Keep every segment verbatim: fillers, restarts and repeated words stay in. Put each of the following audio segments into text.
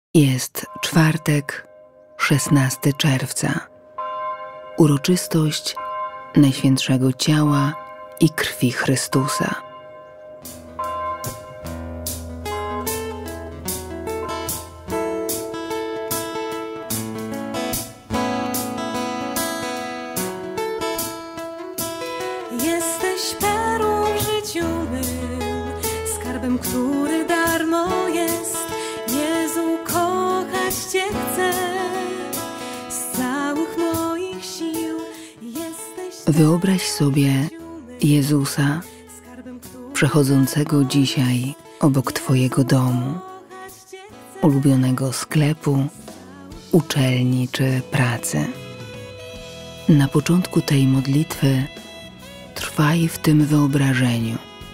Jest czwartek, szesnastego czerwca. Uroczystość Najświętszego Ciała i Krwi Chrystusa. Jesteś perłą w życiu mym, skarbem, który darmo jest. Jezu, kochać Cię chcę z całych moich sił. Jesteś Wyobraź sobie Jezusa przechodzącego dzisiaj obok Twojego domu, ulubionego sklepu, uczelni czy pracy. Na początku tej modlitwy trwaj w tym wyobrażeniu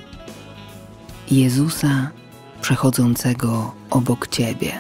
Jezusa przechodzącego obok Ciebie.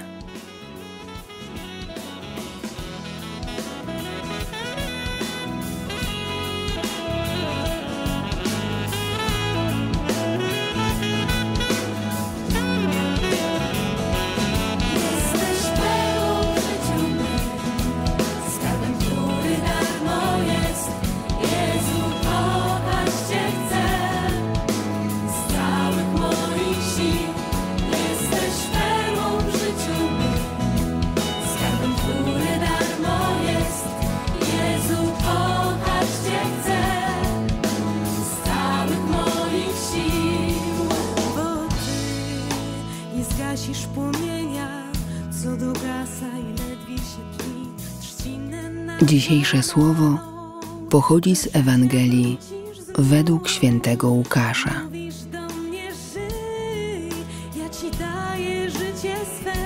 Zgasisz płomienia, co dogasa i ledwie się tli. Trzcinę na... Dzisiejsze słowo pochodzi z Ewangelii według świętego Łukasza. Mówisz do mnie, żyj, ja Ci daję życie swe.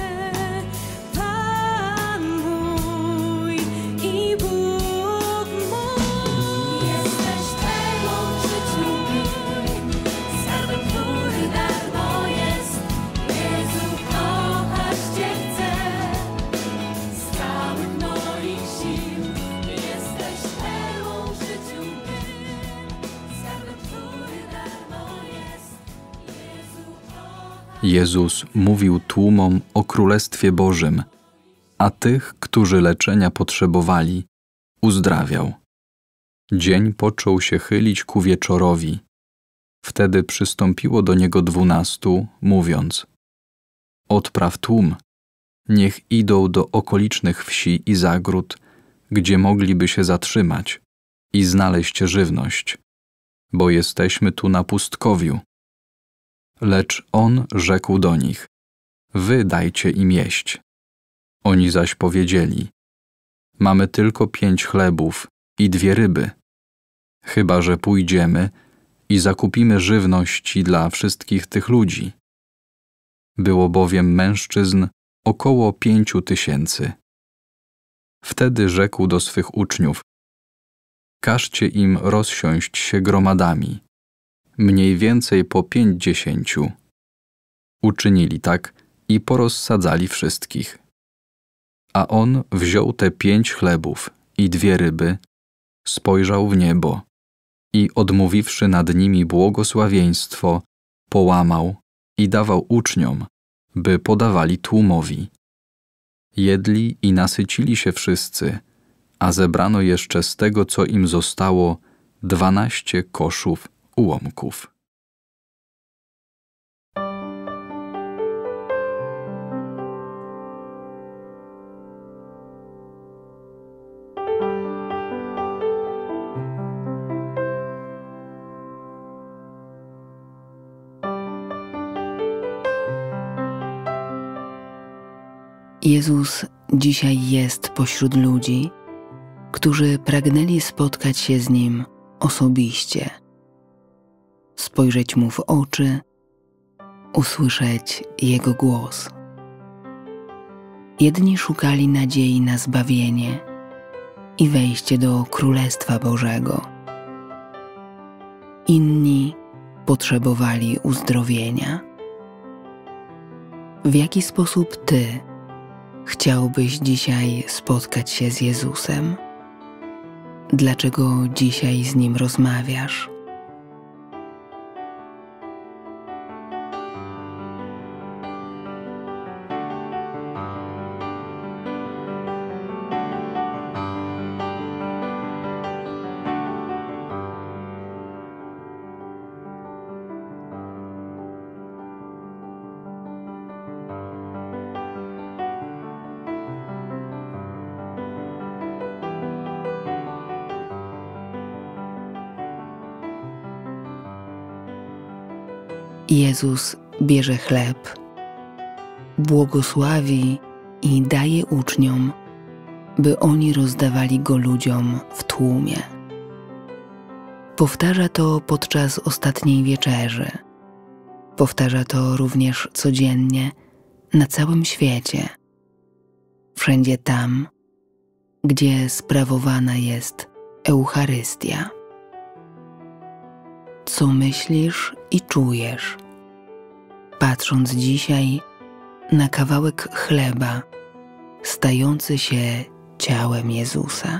Pan mój i Bóg mój. Jesteś perłą w życiu mym, skarbem, który darmo jest. Jezu, kochać Cię chcę z całych moich sił. Jesteś perłą w życiu mym, skarbem, który darmo jest. Jezu, kochać... Jezus mówił tłumom o Królestwie Bożym, a tych, którzy leczenia potrzebowali, uzdrawiał. Dzień począł się chylić ku wieczorowi. Wtedy przystąpiło do Niego dwunastu, mówiąc: odpraw tłum, niech idą do okolicznych wsi i zagród, gdzie mogliby się zatrzymać i znaleźć żywność, bo jesteśmy tu na pustkowiu. Lecz On rzekł do nich: wy dajcie im jeść. Oni zaś powiedzieli: mamy tylko pięć chlebów i dwie ryby. Chyba że pójdziemy i zakupimy żywności dla wszystkich tych ludzi. Było bowiem mężczyzn około pięciu tysięcy. Wtedy rzekł do swych uczniów: każcie im rozsiąść się gromadami, mniej więcej po pięćdziesięciu. Uczynili tak i porozsadzali wszystkich. A on wziął te pięć chlebów i dwie ryby, spojrzał w niebo i odmówiwszy nad nimi błogosławieństwo, połamał i dawał uczniom, by podawali tłumowi. Jedli i nasycili się wszyscy, a zebrano jeszcze z tego, co im zostało, dwanaście koszów ułomków. Jezus dzisiaj jest pośród ludzi, którzy pragnęli spotkać się z Nim osobiście, spojrzeć Mu w oczy, usłyszeć Jego głos. Jedni szukali nadziei na zbawienie i wejście do Królestwa Bożego. Inni potrzebowali uzdrowienia. W jaki sposób Ty chciałbyś dzisiaj spotkać się z Jezusem? Dlaczego dzisiaj z Nim rozmawiasz? Jezus bierze chleb, błogosławi i daje uczniom, by oni rozdawali go ludziom w tłumie. Powtarza to podczas ostatniej wieczerzy. Powtarza to również codziennie na całym świecie, wszędzie tam, gdzie sprawowana jest Eucharystia. Co myślisz i czujesz, patrząc dzisiaj na kawałek chleba stający się ciałem Jezusa?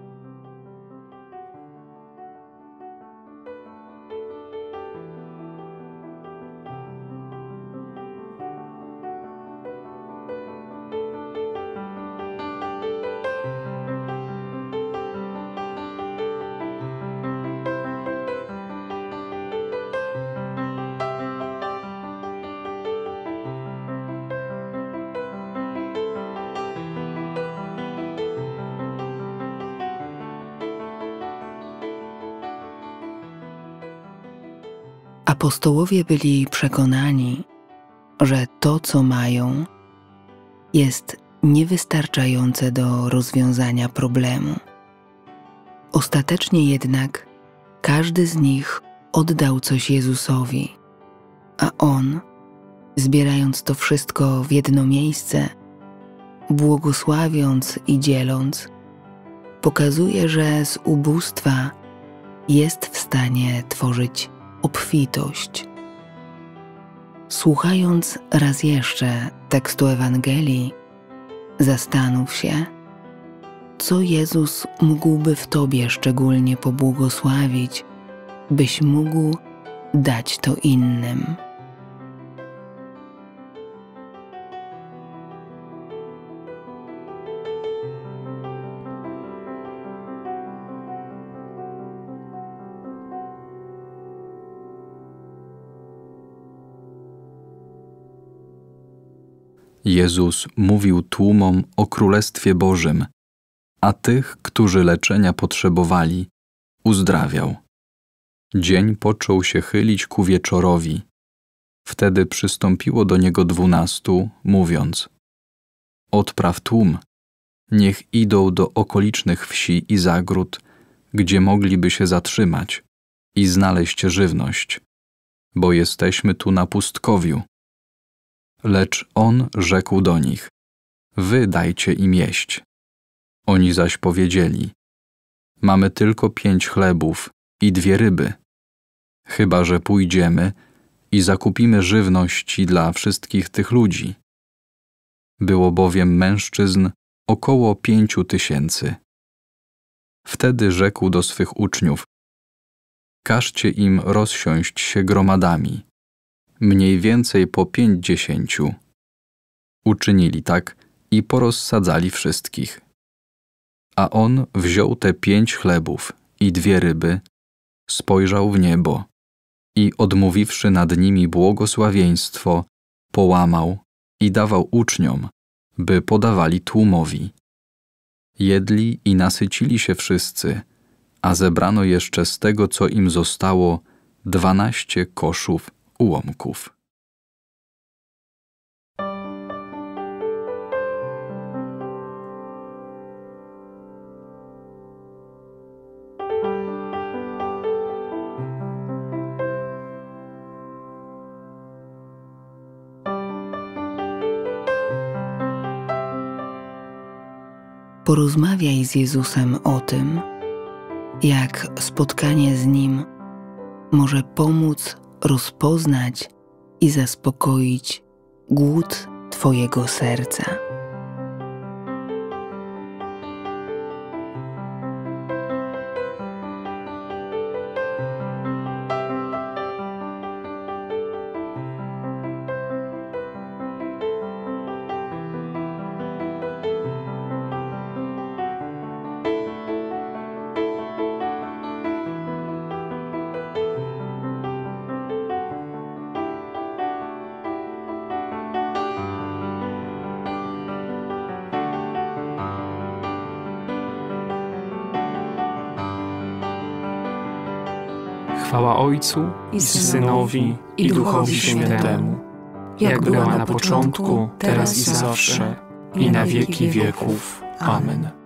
Apostołowie byli przekonani, że to, co mają, jest niewystarczające do rozwiązania problemu. Ostatecznie jednak każdy z nich oddał coś Jezusowi, a On, zbierając to wszystko w jedno miejsce, błogosławiąc i dzieląc, pokazuje, że z ubóstwa jest w stanie tworzyć obfitość. Słuchając raz jeszcze tekstu Ewangelii, zastanów się, co Jezus mógłby w Tobie szczególnie pobłogosławić, byś mógł dać to innym. Jezus mówił tłumom o Królestwie Bożym, a tych, którzy leczenia potrzebowali, uzdrawiał. Dzień począł się chylić ku wieczorowi. Wtedy przystąpiło do niego dwunastu, mówiąc: odpraw tłum, niech idą do okolicznych wsi i zagród, gdzie mogliby się zatrzymać i znaleźć żywność, bo jesteśmy tu na pustkowiu. Lecz on rzekł do nich: wy dajcie im jeść. Oni zaś powiedzieli: mamy tylko pięć chlebów i dwie ryby. Chyba że pójdziemy i zakupimy żywności dla wszystkich tych ludzi. Było bowiem mężczyzn około pięciu tysięcy. Wtedy rzekł do swych uczniów: każcie im rozsiąść się gromadami, mniej więcej po pięćdziesięciu. Uczynili tak i porozsadzali wszystkich. A on wziął te pięć chlebów i dwie ryby, spojrzał w niebo i odmówiwszy nad nimi błogosławieństwo, połamał i dawał uczniom, by podawali tłumowi. Jedli i nasycili się wszyscy, a zebrano jeszcze z tego, co im zostało, dwanaście koszów ułomków. Porozmawiaj z Jezusem o tym, jak spotkanie z Nim może pomóc rozpoznać i zaspokoić głód Twojego serca. Chwała Ojcu i Synowi i Duchowi Świętemu, jak była na początku, teraz i zawsze, i na wieki wieków. Amen.